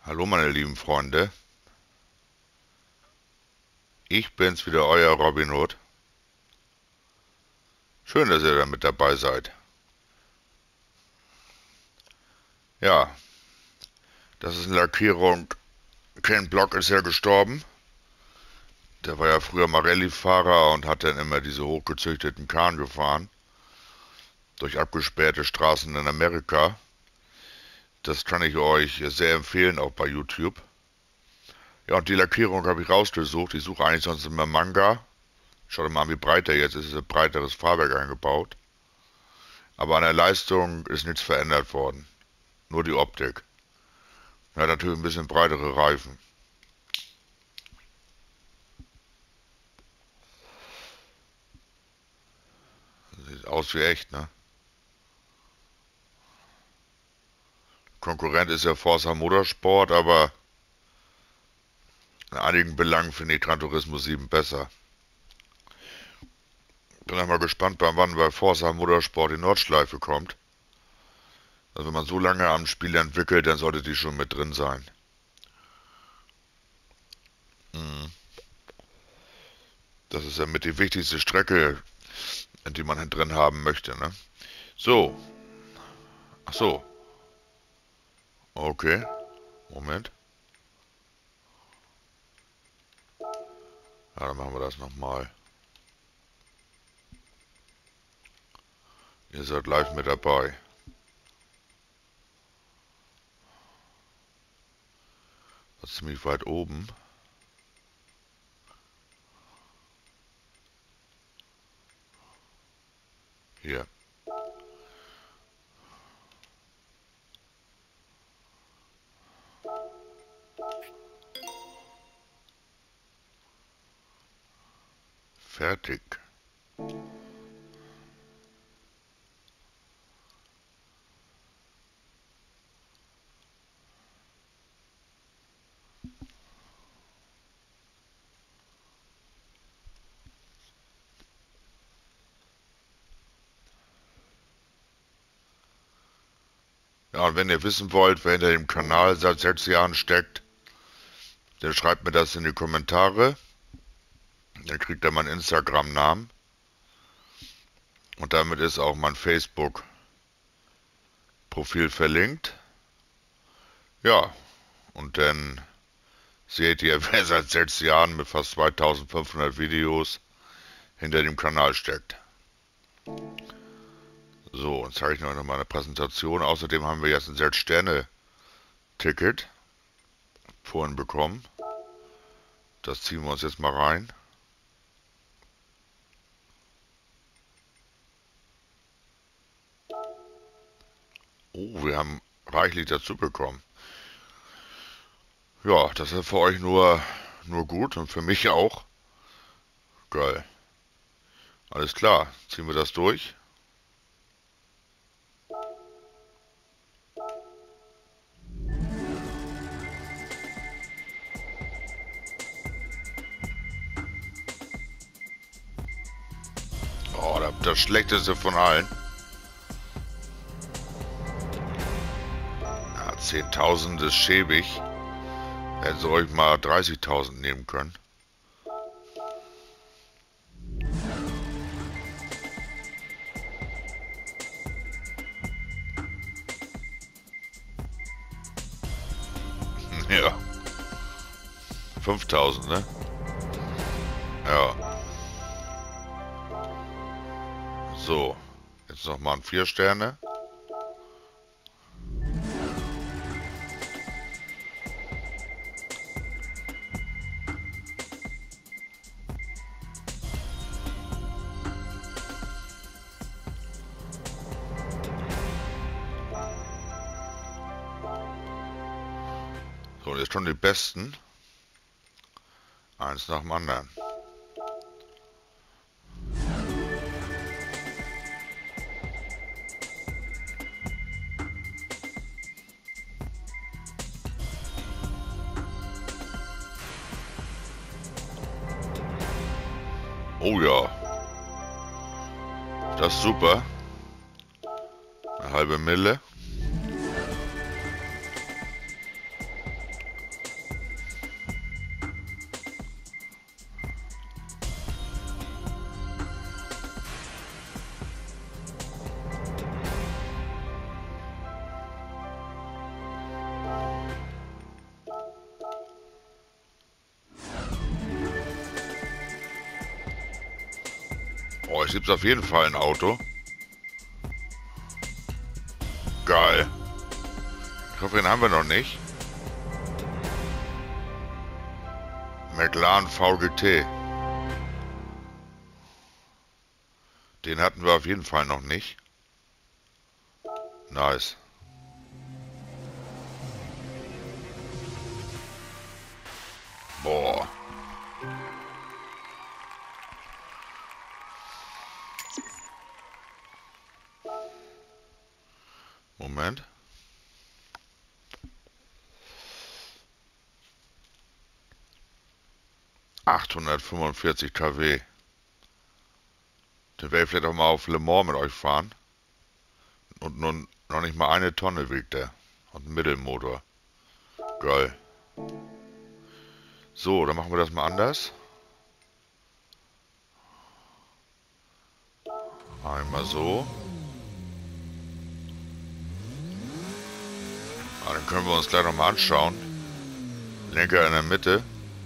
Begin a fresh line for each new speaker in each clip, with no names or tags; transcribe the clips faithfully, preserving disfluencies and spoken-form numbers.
Hallo meine lieben Freunde, ich bin's wieder, euer Robin Hood. Schön, dass ihr da mit dabei seid. Ja, das ist eine Lackierung. Ken Block ist ja gestorben. Der war ja früher mal Rallye-Fahrer und hat dann immer diese hochgezüchteten Kahn gefahren. Durch abgesperrte Straßen in Amerika. Das kann ich euch sehr empfehlen, auch bei YouTube. Ja, und die Lackierung habe ich rausgesucht. Ich suche eigentlich sonst immer Manga. Schaut mal an, wie breit der jetzt ist. Es ist ein breiteres Fahrwerk eingebaut. Aber an der Leistung ist nichts verändert worden. Nur die Optik. Er hat natürlich ein bisschen breitere Reifen. Sieht aus wie echt, ne? Konkurrent ist ja Forza Motorsport, aber in einigen Belangen finde ich Gran Turismo sieben besser. Bin einmal gespannt, bei wann bei Forza Motorsport die Nordschleife kommt. Also wenn man so lange am Spiel entwickelt, dann sollte die schon mit drin sein. Mhm. Das ist ja mit die wichtigste Strecke, die man drin haben möchte, ne? So. Ach so. Okay. Moment. Ja, dann machen wir das nochmal. Ihr seid live mit dabei. Das ist ziemlich weit oben. Hier. Fertig. Ja, und wenn ihr wissen wollt, wer hinter dem Kanal seit sechs Jahren steckt, dann schreibt mir das in die Kommentare. Dann kriegt ihr meinen Instagram-Namen. Und damit ist auch mein Facebook-Profil verlinkt. Ja, und dann seht ihr, wer seit sechs Jahren mit fast zweitausendfünfhundert Videos hinter dem Kanal steckt. So, und zeige ich noch mal eine Präsentation. Außerdem haben wir jetzt ein sechs Sterne Ticket vorhin bekommen. Das ziehen wir uns jetzt mal rein. Oh, wir haben reichlich dazu bekommen. Ja, das ist für euch nur, nur gut und für mich auch. Geil. Alles klar, ziehen wir das durch. Oh, das schlechteste von allen. Ja, zehntausend ist schäbig. Hätten sie euch mal dreißigtausend nehmen können. Ja. fünftausend, ne? Ja. So. Jetzt nochmal ein vier Sterne. So, und jetzt schon die besten. Eins nach dem anderen. Oh ja. Das ist super. Eine halbe Mille. Oh, es gibt auf jeden Fall ein Auto. Geil. Ich hoffe, den haben wir noch nicht. McLaren V G T. Den hatten wir auf jeden Fall noch nicht. Nice. Boah. Moment. achthundertfünfundvierzig Kilowatt. Den werde ich vielleicht auch mal auf Le Mans mit euch fahren. Und nun noch nicht mal eine Tonne wiegt der. Und ein Mittelmotor. Geil. So, dann machen wir das mal anders. Einmal so. Ah, dann können wir uns gleich nochmal anschauen. Lenker in der Mitte.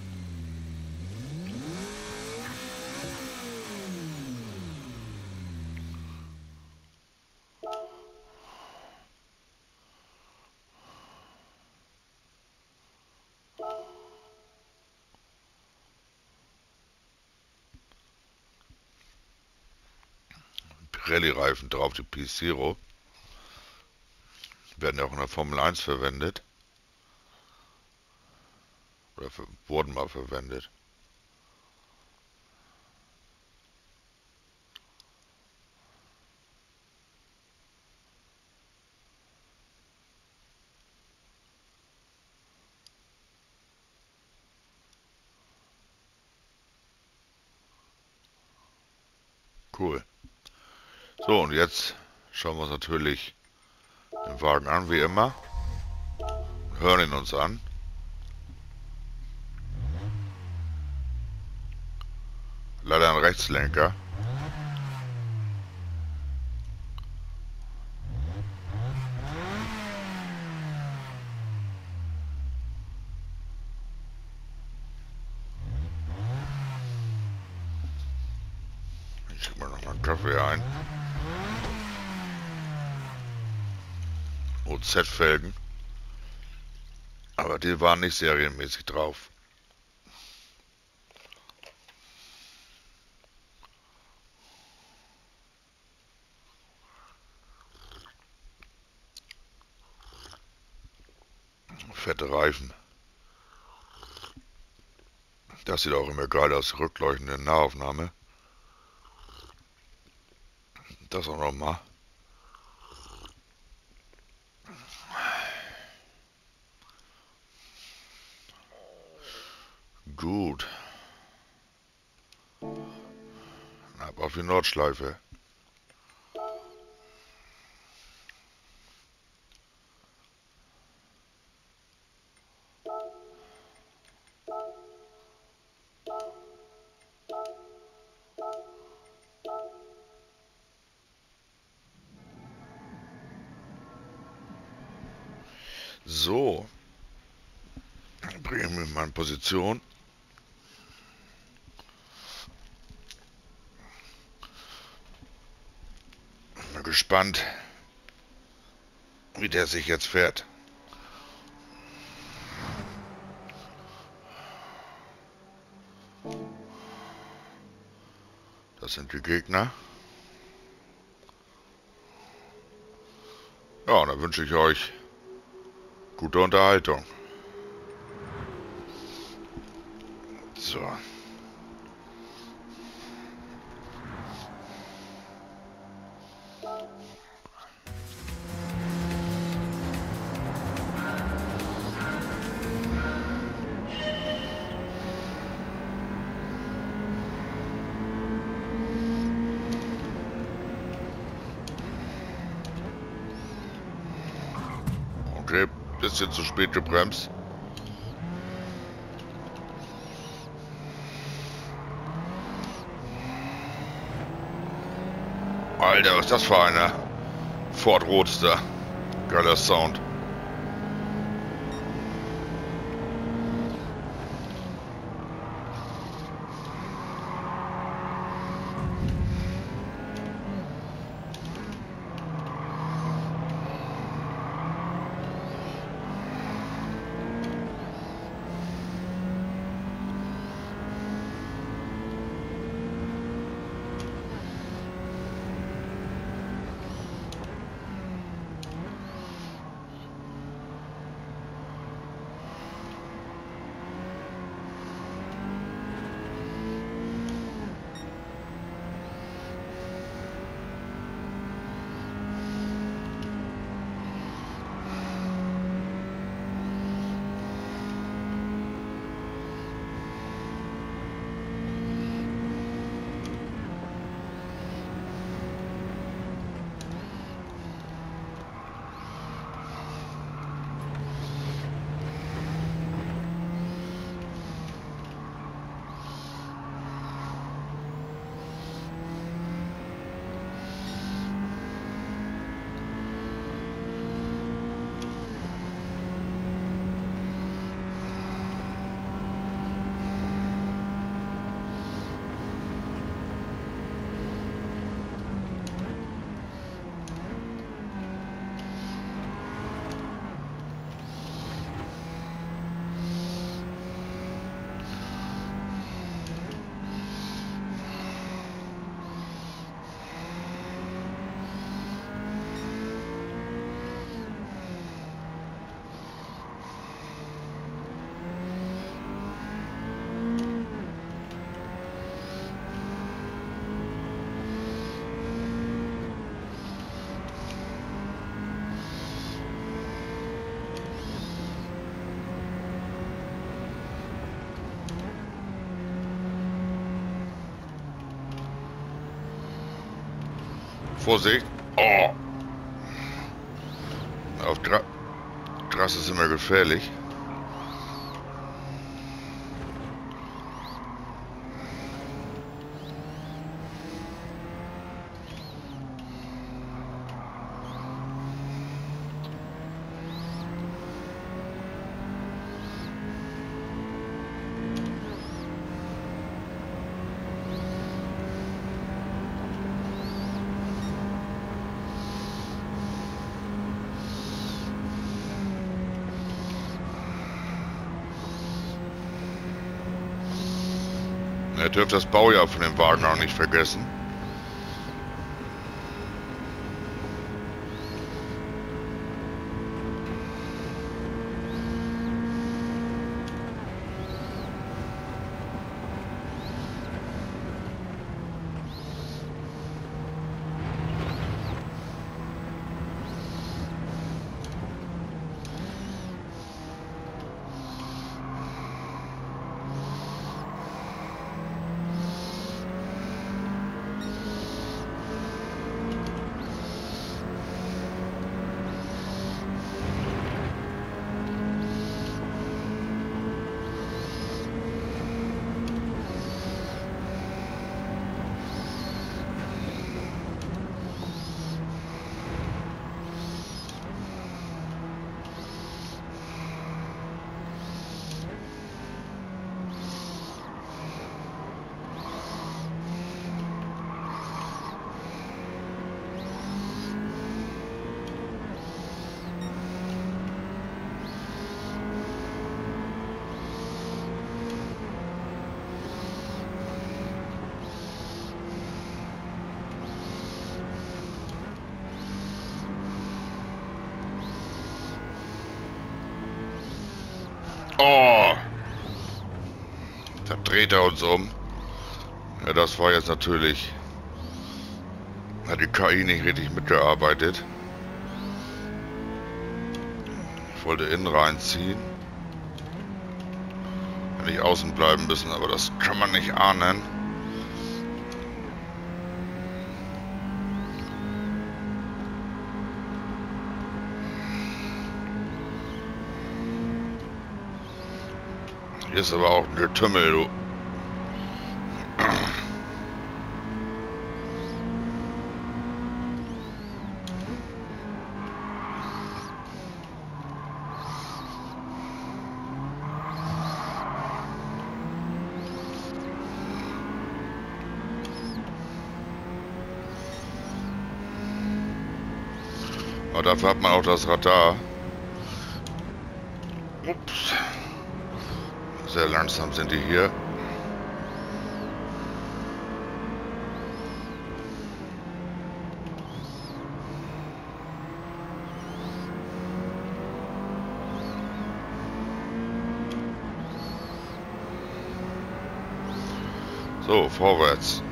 Pirelli-Reifen drauf, die P Zero. Werden ja auch in der Formel eins verwendet. Oder für, wurden mal verwendet. Cool. So, und jetzt schauen wir uns natürlich den Wagen an, wie immer. Hören ihn uns an. Leider ein Rechtslenker. Ich schick mal noch mal einen Kaffee ein. O Z-Felgen. Aber die waren nicht serienmäßig drauf. Fette Reifen. Das sieht auch immer geil aus, rückleuchtende Nahaufnahme. Das auch nochmal. Gut. Ab auf die Nordschleife. So. Dann bringe ich mich mal in Position. Bin gespannt, wie der sich jetzt fährt. Das sind die Gegner. Ja, dann wünsche ich euch gute Unterhaltung. So. Okay, bisschen zu spät gebremst. Alter, was ist das für einer? Ford Roadster. Geiler Sound. Vorsicht. Oh. Auf Gra Gras ist immer gefährlich. Ihr dürft das Baujahr von dem Wagen auch nicht vergessen. Oh! Da dreht er uns um. Ja, das war jetzt natürlich... Hat die K I nicht richtig mitgearbeitet. Ich wollte innen reinziehen. Hätte ich außen bleiben müssen, aber das kann man nicht ahnen. Hier ist aber auch ein Getümmel, du. Aber dafür hat man auch das Radar. Ups. Sehr langsam sind die hier. So, vorwärts.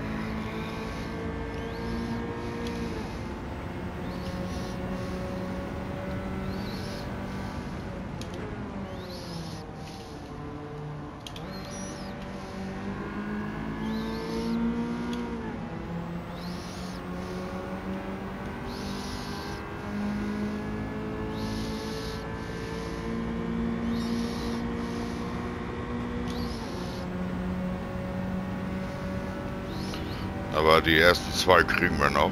Aber die ersten zwei kriegen wir noch.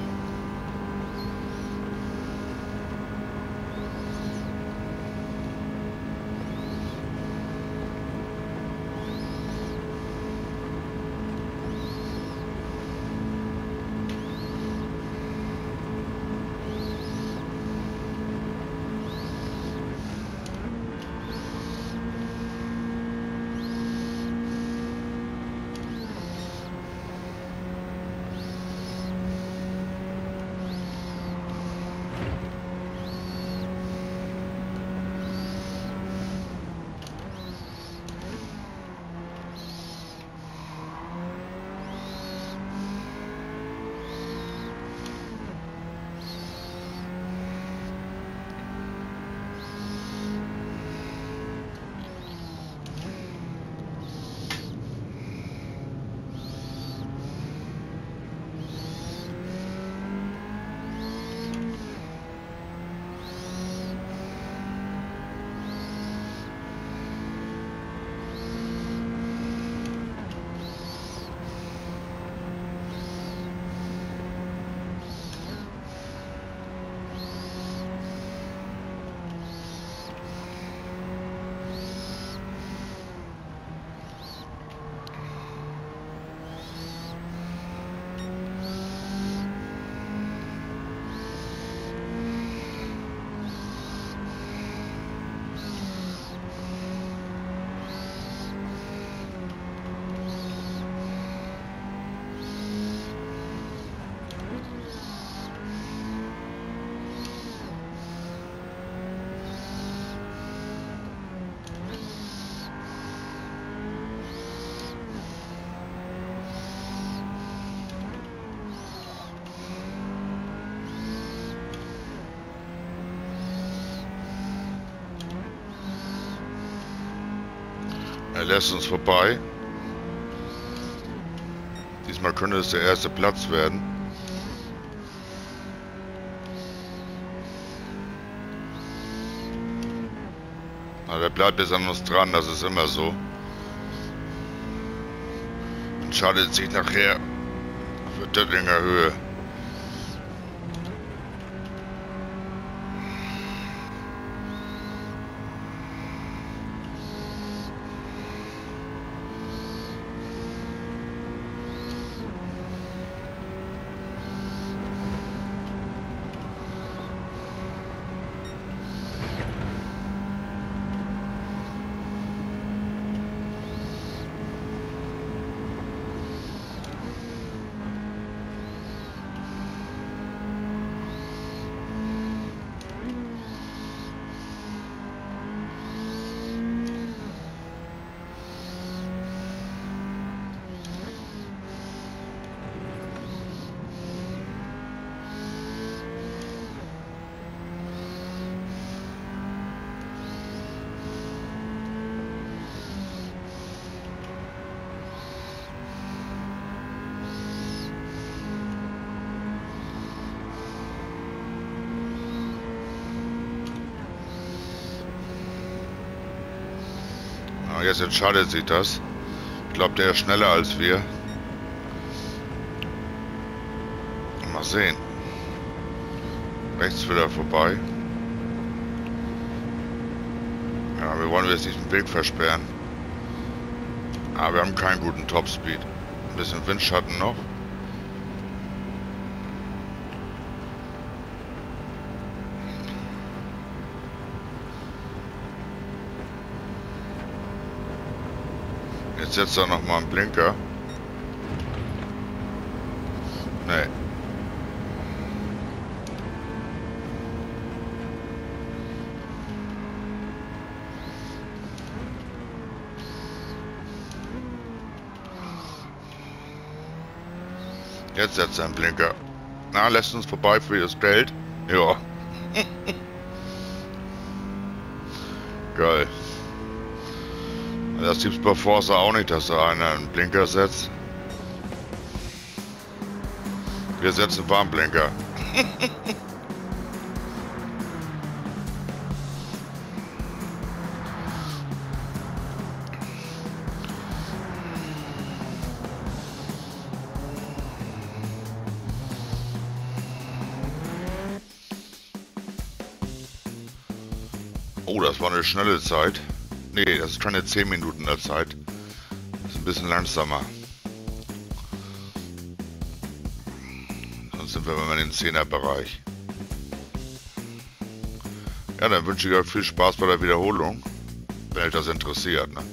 lässt uns vorbei. Diesmal könnte es der erste Platz werden. Aber der bleibt jetzt an uns dran, das ist immer so. Entscheidet sich nachher für Döttinger Höhe. Jetzt entscheidet sich das. Ich glaube, der ist schneller als wir. Mal sehen. Rechts wieder vorbei. Ja, wir wollen jetzt nicht den Weg versperren. Aber wir haben keinen guten Topspeed. Ein bisschen Windschatten noch. Jetzt setzt er noch mal einen Blinker. Nee. Jetzt setzt er einen Blinker. Na, lässt uns vorbei für das Geld. Ja. Geil. Das gibt's bei Forza auch nicht, dass da einer einen Blinker setzt. Wir setzen Warnblinker. Oh, das war eine schnelle Zeit. Nee, das ist keine zehn Minuten der Zeit. Das ist ein bisschen langsamer. Sonst sind wir immer in den Zehner-Bereich. Ja, dann wünsche ich euch viel Spaß bei der Wiederholung, wenn euch das interessiert, ne?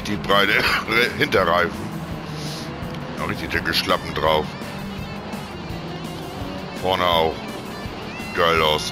richtig breite Hinterreifen. Richtig dicke Schlappen drauf. Vorne auch. Geil aus.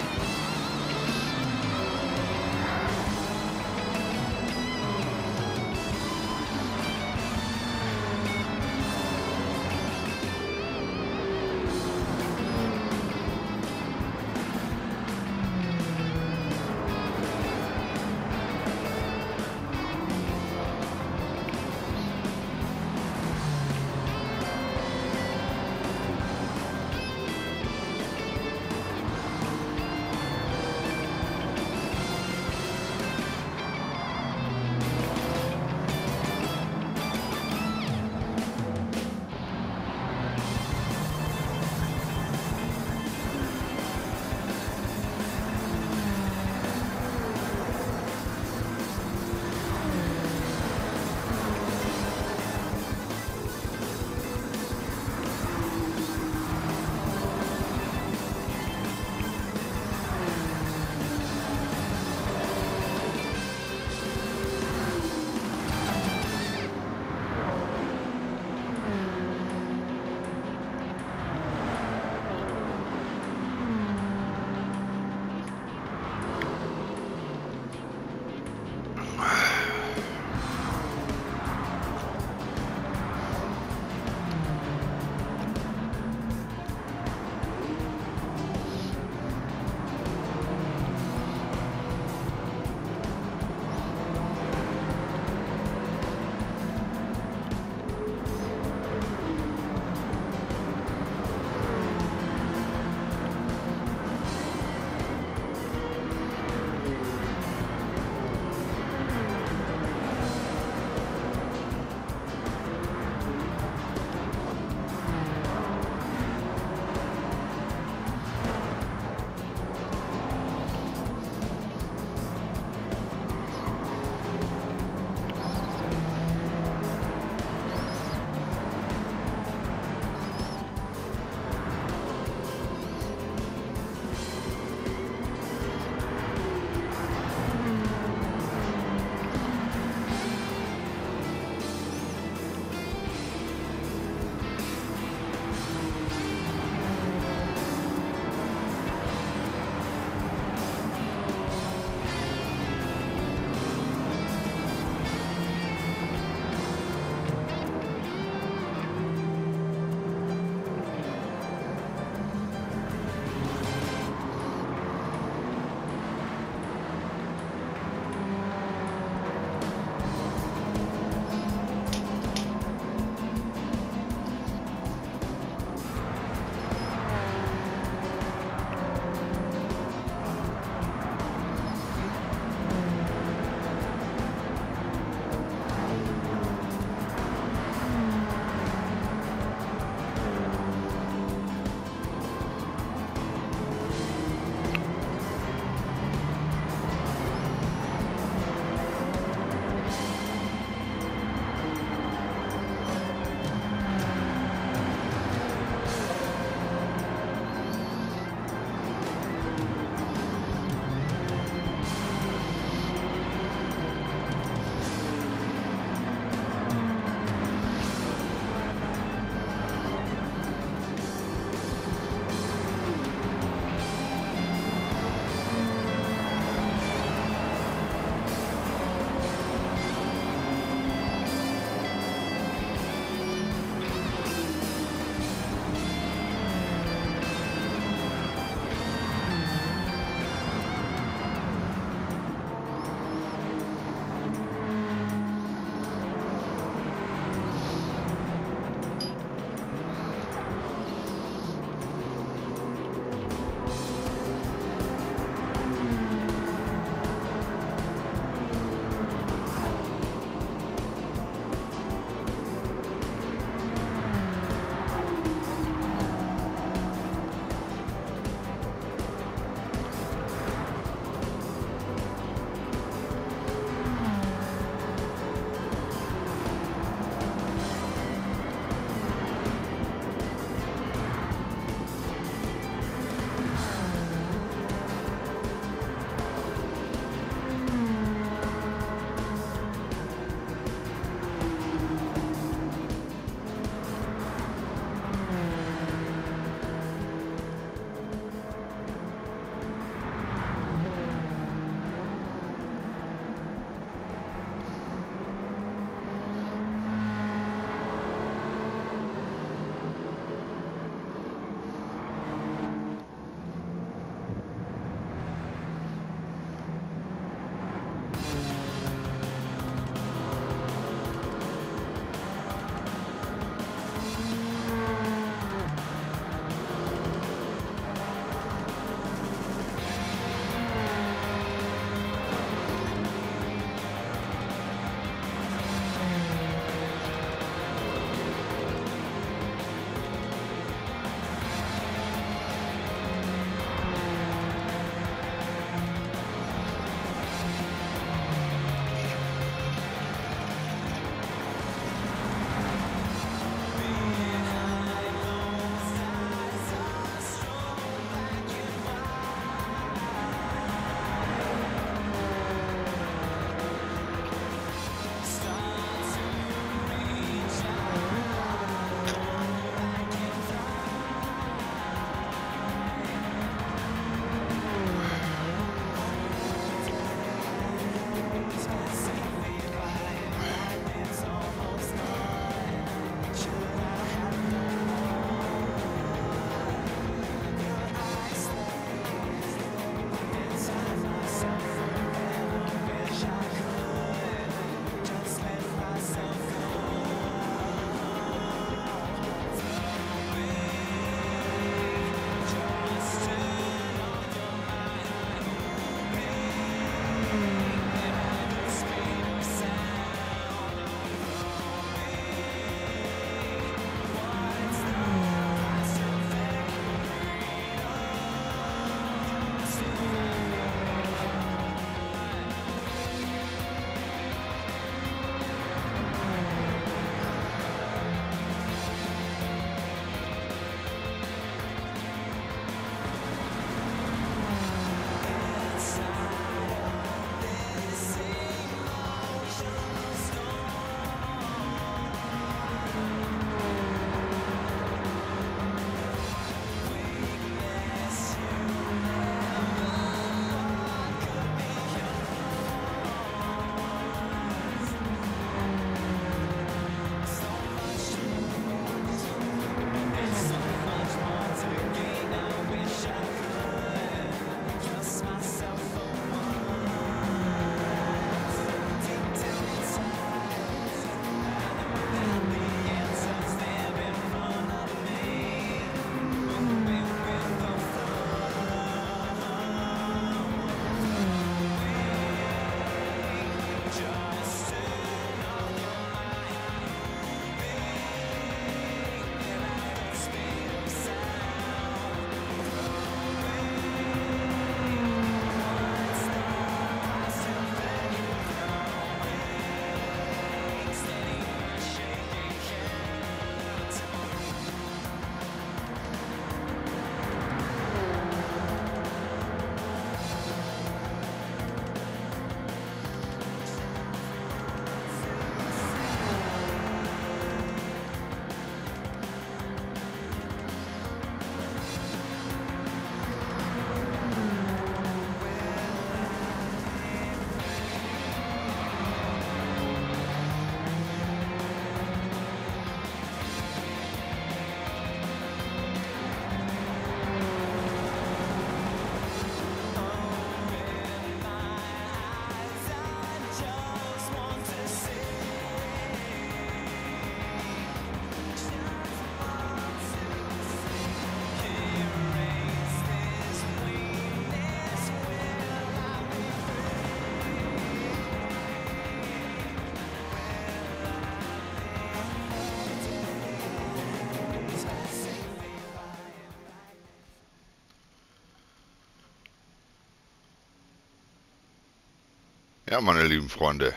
Ja, meine lieben Freunde,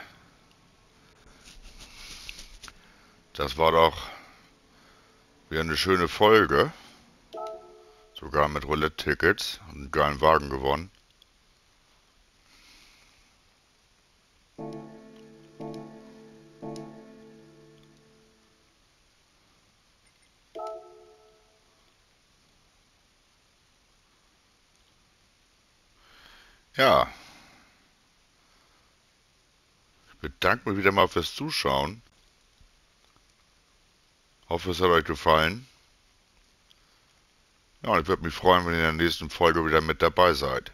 das war doch wieder eine schöne Folge. Sogar mit Roulette-Tickets und einen geilen Wagen gewonnen. Ja, ich bedanke mich wieder mal fürs Zuschauen. Hoffe, es hat euch gefallen. Ja, und ich würde mich freuen, wenn ihr in der nächsten Folge wieder mit dabei seid.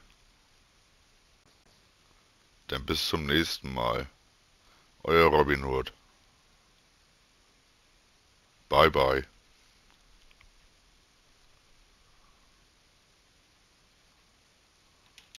Dann bis zum nächsten Mal. Euer Robin Hood. Bye bye.